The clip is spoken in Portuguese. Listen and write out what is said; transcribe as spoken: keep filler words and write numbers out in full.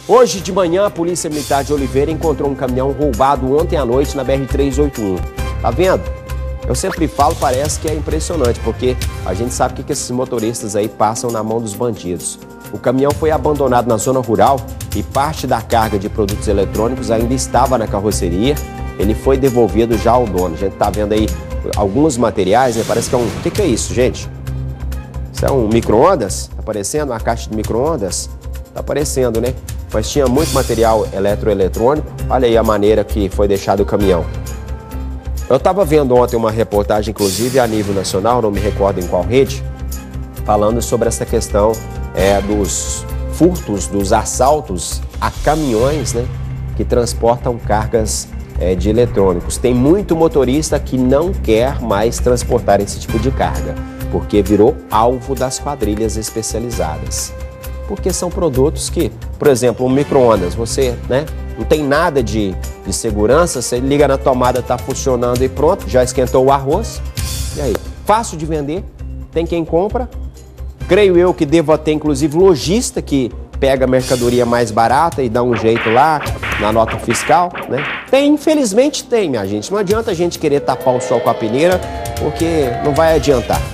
Hoje de manhã, a Polícia Militar de Oliveira encontrou um caminhão roubado ontem à noite na B R trezentos e oitenta e um. Tá vendo? Eu sempre falo, parece que é impressionante, porque a gente sabe o que, que esses motoristas aí passam na mão dos bandidos. O caminhão foi abandonado na zona rural e parte da carga de produtos eletrônicos ainda estava na carroceria. Ele foi devolvido já ao dono. A gente tá vendo aí alguns materiais, né? Parece que é um... O que, que é isso, gente? Isso é um micro-ondas? Tá aparecendo? Uma caixa de micro-ondas? Tá aparecendo, né? Mas tinha muito material eletroeletrônico. Olha aí a maneira que foi deixado o caminhão. Eu estava vendo ontem uma reportagem, inclusive a nível nacional, não me recordo em qual rede, falando sobre essa questão é, dos furtos, dos assaltos a caminhões, né, que transportam cargas é, de eletrônicos. Tem muito motorista que não quer mais transportar esse tipo de carga, porque virou alvo das quadrilhas especializadas. Porque são produtos que, por exemplo, um micro-ondas, você, né, não tem nada de, de segurança, você liga na tomada, está funcionando e pronto, já esquentou o arroz. E aí, fácil de vender, tem quem compra. Creio eu que deva ter, inclusive, lojista que pega a mercadoria mais barata e dá um jeito lá na nota fiscal, né? Tem, infelizmente tem, minha gente. Não adianta a gente querer tapar o sol com a peneira, porque não vai adiantar.